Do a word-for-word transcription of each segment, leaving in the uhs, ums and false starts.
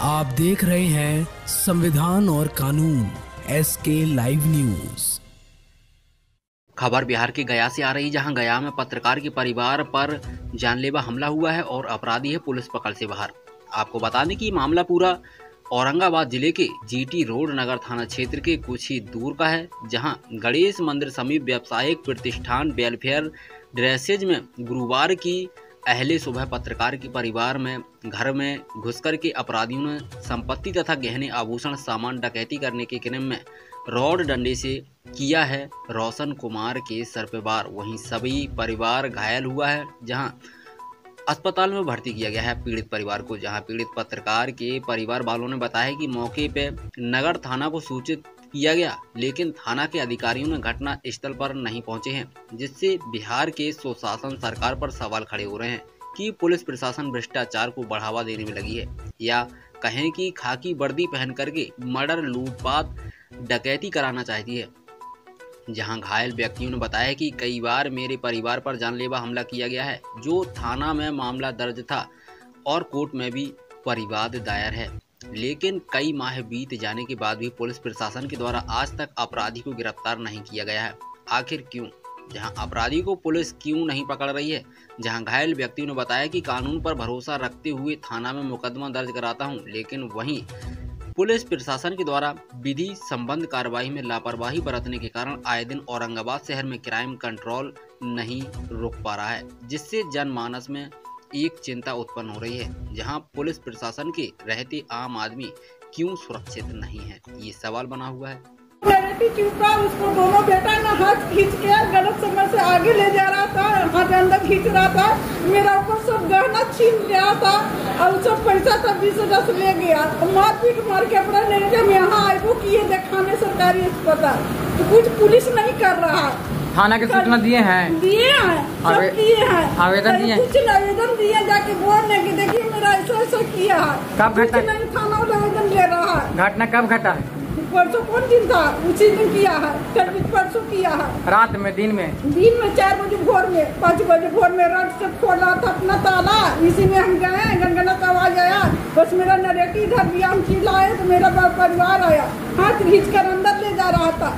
आप देख रहे हैं संविधान और कानून एस के लाइव न्यूज। खबर बिहार के गया से आ रही, जहां गया में पत्रकार के परिवार पर जानलेवा हमला हुआ है और अपराधी है पुलिस पकड़ से बाहर। आपको बता दें कि मामला पूरा औरंगाबाद जिले के जीटी रोड नगर थाना क्षेत्र के कुछ ही दूर का है, जहां गणेश मंदिर समीप व्यावसायिक प्रतिष्ठान वेलफेयर ड्रेसेज में गुरुवार की अहले सुबह पत्रकार के परिवार में घर में घुसकर के अपराधियों ने संपत्ति तथा गहने आभूषण सामान डकैती करने के क्रम में रॉड डंडे से किया है रोशन कुमार के सर पे वार। वहीं सभी परिवार घायल हुआ है, जहां अस्पताल में भर्ती किया गया है पीड़ित परिवार को। जहां पीड़ित पत्रकार के परिवार वालों ने बताया कि मौके पे नगर थाना को सूचित किया गया, लेकिन थाना के अधिकारियों ने घटना स्थल पर नहीं पहुंचे हैं, जिससे बिहार के सुशासन सरकार पर सवाल खड़े हो रहे हैं कि पुलिस प्रशासन भ्रष्टाचार को बढ़ावा देने में लगी है, या कहें कि खाकी वर्दी पहन करके मर्डर, लूटपाट, डकैती कराना चाहती है। जहां घायल व्यक्तियों ने बताया कि कई बार मेरे परिवार पर जानलेवा हमला किया गया है, जो थाना में मामला दर्ज था और कोर्ट में भी परिवाद दायर है, लेकिन कई माह बीत जाने के बाद भी पुलिस प्रशासन के द्वारा आज तक अपराधी को गिरफ्तार नहीं किया गया है। आखिर क्यों? जहां अपराधी को पुलिस क्यों नहीं पकड़ रही है? जहां घायल व्यक्तियों ने बताया कि कानून पर भरोसा रखते हुए थाना में मुकदमा दर्ज कराता हूं, लेकिन वहीं पुलिस प्रशासन के द्वारा विधि संबंध कार्रवाई में लापरवाही बरतने के कारण आए दिन औरंगाबाद शहर में क्राइम कंट्रोल नहीं रोक पा रहा है, जिससे जनमानस में एक चिंता उत्पन्न हो रही है। जहां पुलिस प्रशासन के रहते आम आदमी क्यों सुरक्षित नहीं है, ये सवाल बना हुआ है। चुपा उसको दोनों बेटा ना हाथ खींच के गलत समय से आगे ले जा रहा था, हाथ अंदर खींच रहा था, मेरा ऊपर सब गहना छीन गया था और सब पैसा था बीस हजार से ले गया। मार पीट मार के अपना ले गया। हम यहाँ आए वो किए दिखाने सरकारी अस्पताल, तो कुछ पुलिस नहीं कर रहा। थाना के सूचना दिए हैं दिए हैं सब किए हैं आवेदन दिए कुछ आवेदन दिए जाके बोलने की देखिए मेरा ऐसा ऐसा किया है। कब घटा? नहीं थाना आवेदन ले रहा है। घटना कब घटा है? परसों कौन दिन था? उसी दिन किया है, कल परसों किया है। रात में? दिन में? दिन में चार बजे भोर में, पाँच बजे भोर में रात से खोला था अपना ताला, इसी में हम गए, गनगना का आवाज आया, बस मेरा नरेटी इधर दिया, हम चिल्लाए तो मेरा परिवार आया, हाथ खींच कर अंदर ले जा रहा था।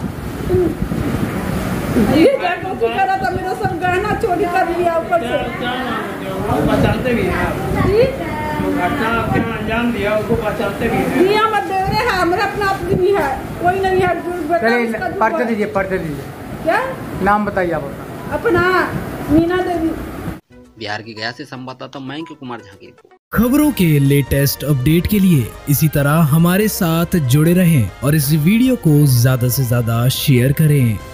ये करा था, मेरा सब गहना चोरी कर लिया ऊपर से। पहचानते भी हैं अंजाम दिया, उसको पहचानते भी हैं। दिया मत दे रहे हैं, हमारा अपना आदमी है, कोई नहीं है। पर्चे दीजिए, पर्चे दीजिए। क्या नाम बताइए आप अपना? मीना देवी। बिहार के गया से संवाददाता मयंक कुमार झांकी। खबरों के लेटेस्ट अपडेट के लिए इसी तरह हमारे साथ जुड़े रहें और इस वीडियो को ज्यादा से ज्यादा शेयर करें।